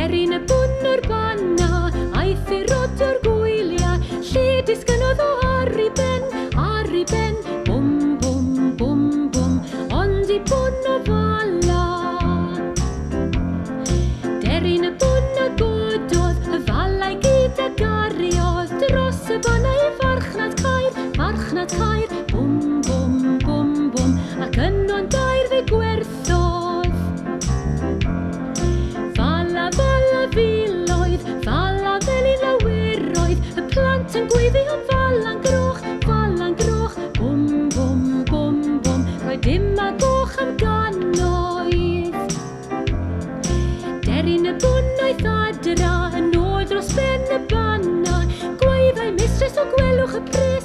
Deryn y bwn o'r banna, aeth i rod o'r gwylia, lle disgynodd o ar i ben, bwm, bwm, bwm, bwm, ond i bwn o fala. Deryn y bwn a gododd, y falau gyd a gariodd, dros y bannau farchnad caer, bwm, bwm, bwm, bwm, ac yno'n dair fe gwerthodd. Fala filoedd, fala felin laweroedd, y plant yn gweiddi am falan groch, bwm, bwm, bwm, bwm, roedd dim a goch am gannoedd. Deryn y bwn oedd adra, yn ôl dros ben y banna, gwaeddau mistress o gwelwch y pres.